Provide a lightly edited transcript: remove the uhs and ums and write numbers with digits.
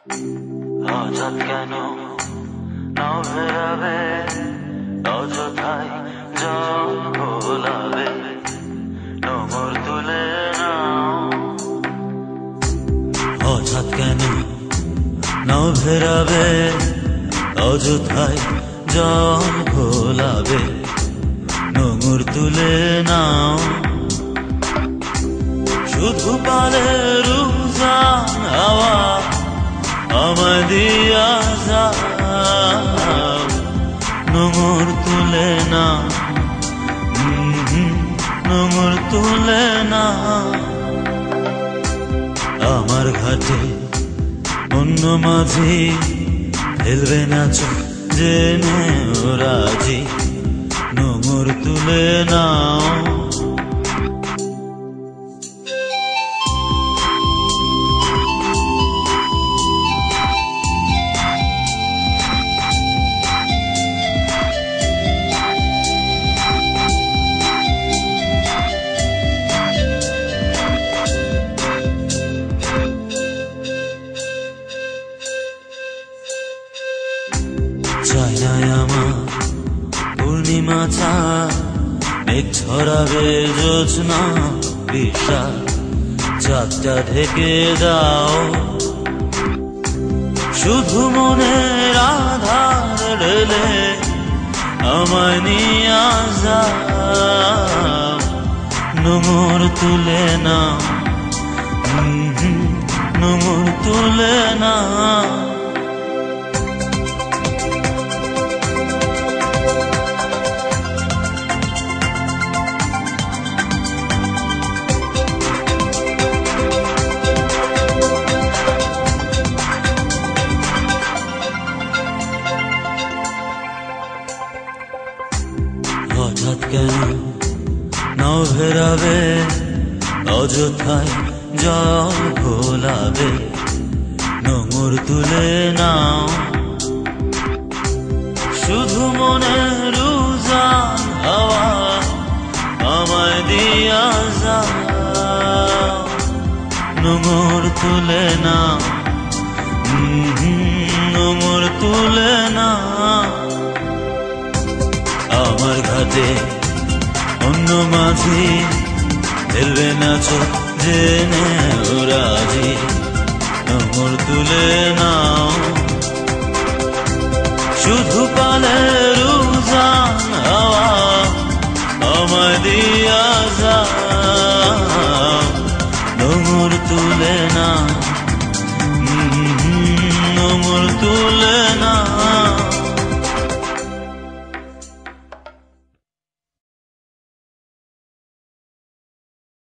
হঠাৎ কেন নাও ফেরাবে, অযথায় জল ভোলাবে, নোঙর তুলে নাও। হঠাৎ কেন নাও ফেরাবে, অযথায় জল ভোলাবে, নোঙর তুলে নাও। শুধু পালের উজান হাওয়া আমায় দিয়া যাও, নোঙর তুলে না, নোঙর তুলে না। আমার ঘাটে অন্য মাঝি ফেলবে না চোখ জেনে রাজি, নোঙর তুলে নাও। চাই না আমার পূর্ণিমা চাঁদ, মেঘ ছড়াবে জোছনা বিশাল, চাঁদটা ঢেকে দাও। শুধু মনের আধার ঢেলে আমায় নিয়ে যাও, নোঙর তুলে না, নোঙর তুলে না। হঠাৎ কেন নাও ফেরাবে, অযথায় জল ভোলাবে, নোঙর তুলে নাও। শুধু মনের উজান হাওয়া আমায় দিয়া যাও, নোঙর তুলে না, নোঙর তুলে না। আমার ঘাটে অন্য মাঝি ফেলবে না চোখ জেনে রাজি, নোঙর তুলে নাও। শুধু পালে